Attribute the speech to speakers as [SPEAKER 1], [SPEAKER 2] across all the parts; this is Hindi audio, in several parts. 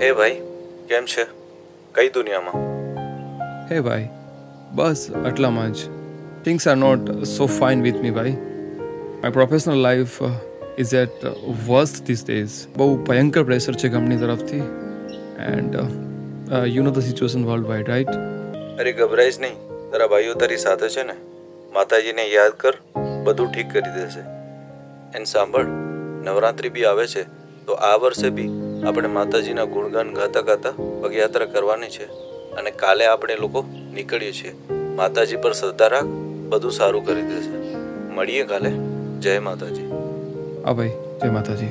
[SPEAKER 1] હે ભાઈ, કેમ છે? કઈ દુનિયામાં?
[SPEAKER 2] હે ભાઈ, બસ આટલામાં જ. Things are not so fine with me ભાઈ. My professional life is at worst these days. બહુ ભયંકર પ્રેશર છે કંપની તરફથી. And you know the situation worldwide, right?
[SPEAKER 1] અરે ગભરાઈશ નહીં, તારા ભાઈઓ તારી સાથે છે ને. માતાજીને યાદ કર, બધું ઠીક કરી દેશે. એન્ડ સાંભળ, નવરાત્રિ બી આવે છે તો આ વર્ષે બી આપણે માતાજીના ગુણગાન ગાતા ગાતા પગયાત્રા કરવાની છે. અને કાલે આપણે લોકો નીકળીએ છીએ. માતાજી પર શ્રદ્ધા રાખ, બધું સારું કરી દેશે. મળીએ કાલે. જય માતાજી.
[SPEAKER 2] હા ભાઈ, જય માતાજી.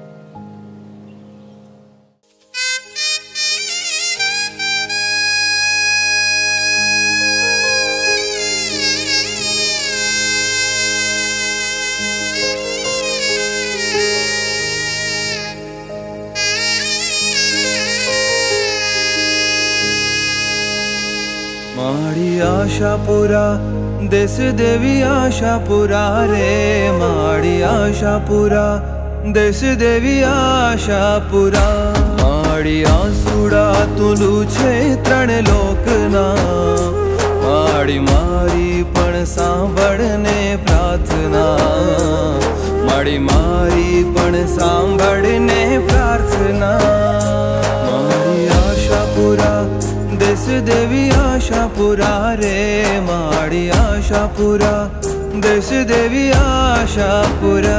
[SPEAKER 3] माड़ी आशापुरा देश देवी आशापुरा रे माड़ी आशापुरा देश देवी आशापुरा माड़ी आंसुड़ा तुलू छे त्रण लोकना माड़ी मारी पण सांभळने प्रार्थना माड़ी मारी पण सांभळने प्रार्थना माड़ी आशापुरा देश देवी आशापुरा रे माड़ी आशापुरा देश देवी आशापुरा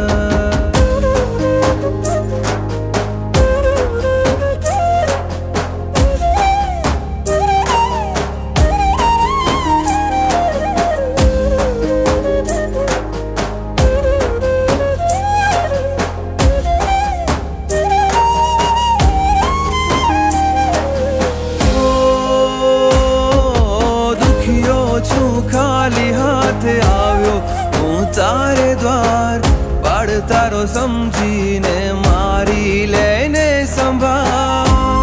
[SPEAKER 3] खाली हाथ आव्यो हूँ तारे द्वार बाड़ तारो समझीने मारी लेने संभाल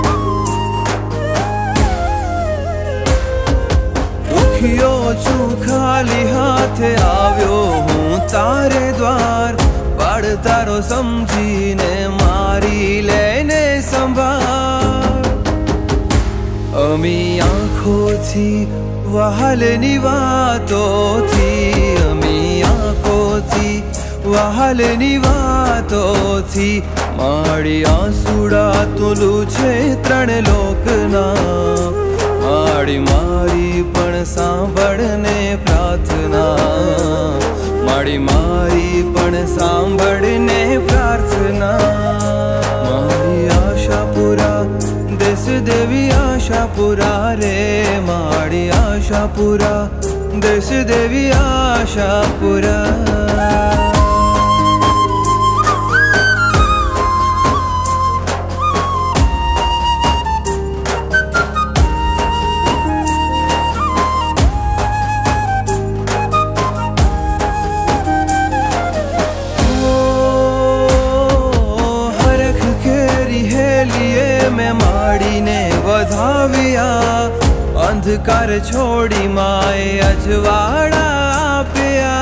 [SPEAKER 3] दुखियो छू खाली हाथ आव्यो हूँ तारे द्वार बाड़ तारो समझीने मारी लेने संभाल अमी आँखों थी वहालनी वातों थी अमी आँखों थी वहालनी वातों थी माड़ी आंसुड़ा तुलू छे त्रण लोकना माड़ी मारी पण सांभळने प्रार्थना माड़ी मारी पण सांभळने प्रार्थना माड़ी आशापुरा देश देवी आशापुरा रे माड़ी आशापुरा देश देवी आशापुरा हरख केरी हेलिए में माड़ी ने वधाविया अंधकार छोड़ी माए अजवाड़ा पिया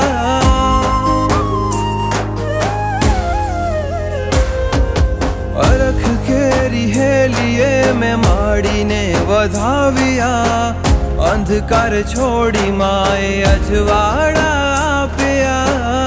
[SPEAKER 3] अरख केरी हेलिए में माड़ी ने वधाविया अंधकार छोड़ी माए अजवाड़ा पिया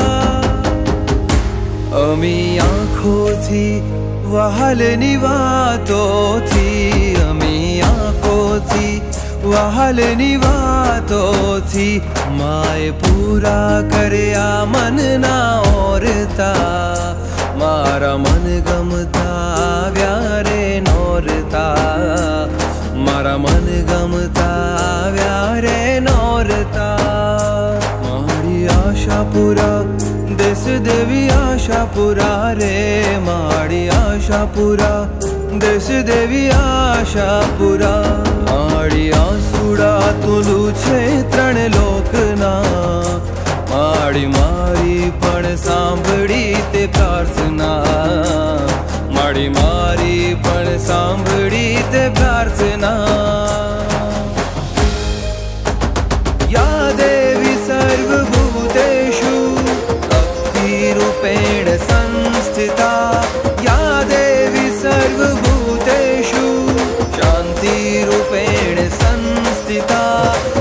[SPEAKER 3] अमी आँखों थी वहालनी वातों थी अमी आँखों थी वहालनी वातों थी माए पूरा करया मन ना औरता मारा मन गमता व्यारे नौरता मारा मन गमता व्यारे नौरता मारी आशापुरा देश देवी आशापुरा रे माड़ी आशापुरा देश देवी आशापुरा माड़ी आंसुड़ा तुलू छे त्रण लोकना माड़ी मारी पण सांभળી ते प्रार्थना माड़ी मारी पण सांभળી ते प्रार्थना या देवी सर्वभूतेषु शक्तिरूपेण संस्थिता या देवी सर्वभूतेषु संस्थिता